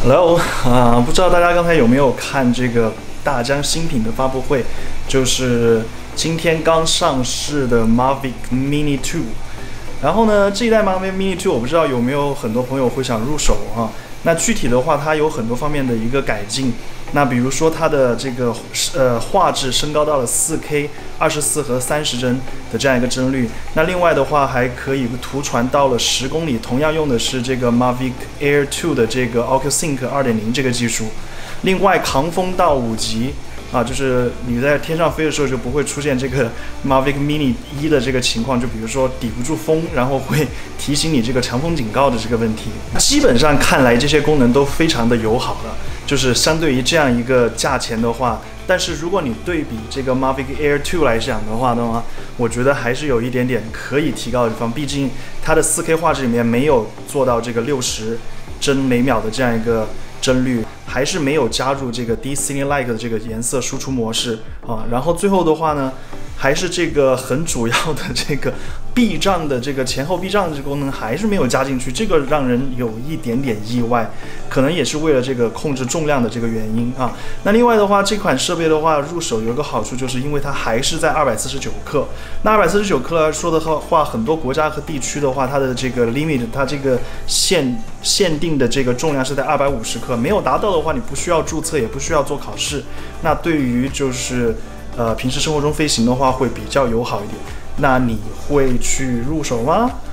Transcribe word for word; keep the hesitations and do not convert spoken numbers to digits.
Hello，啊、呃，不知道大家刚才有没有看这个大疆新品的发布会，就是今天刚上市的 Mavic Mini 二。然后呢，这一代 Mavic Mini 二，我不知道有没有很多朋友会想入手啊？那具体的话，它有很多方面的一个改进。那比如说它的这个呃画质升高到了 四K 二十四和三十帧的这样一个帧率。那另外的话还可以图传到了十公里，同样用的是这个 Mavic Air 二的这个 OcuSync 二点零 这个技术。另外抗风到五级啊，就是你在天上飞的时候就不会出现这个 Mavic Mini 一的这个情况，就比如说抵不住风，然后会提醒你这个强风警告的这个问题。基本上看来这些功能都非常的友好了。就是相对于这样一个价钱的话，但是如果你对比这个 Mavic Air 二来讲的话的话，我觉得还是有一点点可以提高的地方。毕竟它的 四K 画质里面没有做到这个六十帧每秒的这样一个帧率，还是没有加入这个 D-Cine-like 的这个颜色输出模式啊。然后最后的话呢，还是这个很主要的这个避障的这个前后避障的这个功能还是没有加进去，这个让人有一点点意外，可能也是为了这个控制重量的这个原因啊。那另外的话，这款设备的话入手有一个好处，就是因为它还是在二百四十九克。那二百四十九克来说的话，很多国家和地区的话，它的这个 limit， 它这个限限定的这个重量是在二百五十克，没有达到的话，你不需要注册，也不需要做考试。那对于就是呃平时生活中飞行的话，会比较友好一点。那你会去入手吗？